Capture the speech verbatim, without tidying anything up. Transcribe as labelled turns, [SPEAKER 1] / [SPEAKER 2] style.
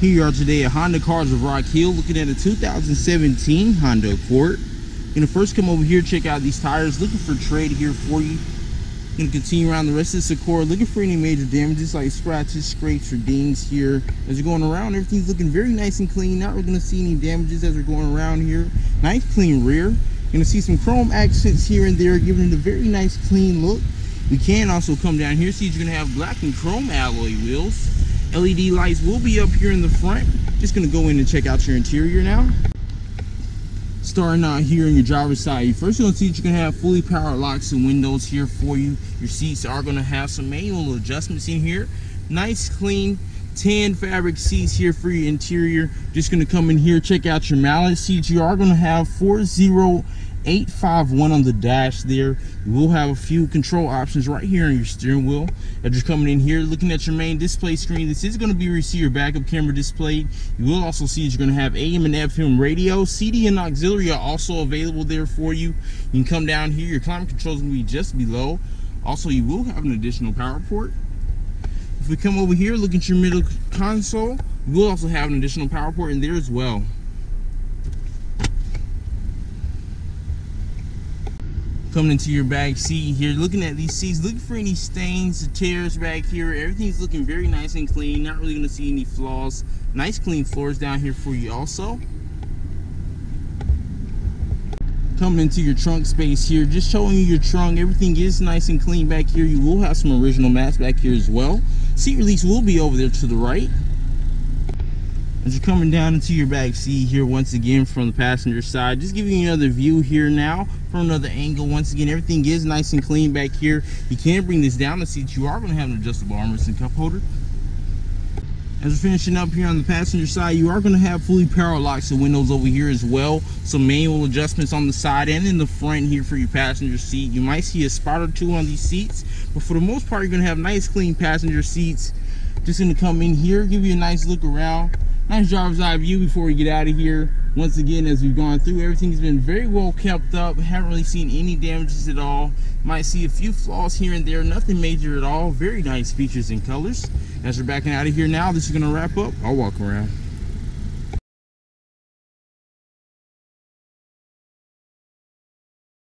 [SPEAKER 1] Here you are today at Honda Cars of Rock Hill, looking at a two thousand seventeen Honda Accord. Gonna first come over here, check out these tires, looking for trade here for you. Gonna continue around the rest of this Accord, looking for any major damages like scratches, scrapes, or dings here. As you're going around, everything's looking very nice and clean. Not really gonna see any damages as we're going around here. Nice clean rear. You're gonna see some chrome accents here and there, giving it a very nice clean look. We can also come down here, see you're gonna have black and chrome alloy wheels. L E D lights will be up here in the front. Just gonna go in and check out your interior now. Starting out here on your driver's side, first you're gonna see that you're gonna have fully powered locks and windows here for you. Your seats are gonna have some manual adjustments in here. Nice clean tan fabric seats here for your interior. Just gonna come in here, check out your mallet seats. You are gonna have four zero eight five one on the dash there. You will have a few control options right here on your steering wheel. As you're coming in here, looking at your main display screen, this is going to be where you see your backup camera displayed. You will also see that you're going to have A M and F M radio. C D and auxiliary are also available there for you. You can come down here, your climate control is going to be just below. Also, you will have an additional power port. If we come over here, look at your middle console, you will also have an additional power port in there as well. Coming into your back seat here, looking at these seats, looking for any stains, tears back here. Everything's looking very nice and clean. Not really going to see any flaws. Nice clean floors down here for you also. Coming into your trunk space here, just showing you your trunk. Everything is nice and clean back here. You will have some original mats back here as well. Seat release will be over there to the right. As you're coming down into your back seat here, once again from the passenger side, just giving you another view here now from another angle. Once again, everything is nice and clean back here. You can bring this down the seat. You are going to have an adjustable armrest and cup holder. As we're finishing up here on the passenger side, you are going to have fully powered locks and windows over here as well. Some manual adjustments on the side and in the front here for your passenger seat. You might see a spot or two on these seats, but for the most part, you're going to have nice clean passenger seats. Just going to come in here, give you a nice look around. Nice driver's eye view before we get out of here. Once again, as we've gone through, everything's been very well kept up. Haven't really seen any damages at all. Might see a few flaws here and there, nothing major at all. Very nice features and colors. As we're backing out of here now, this is going to wrap up. I'll walk around.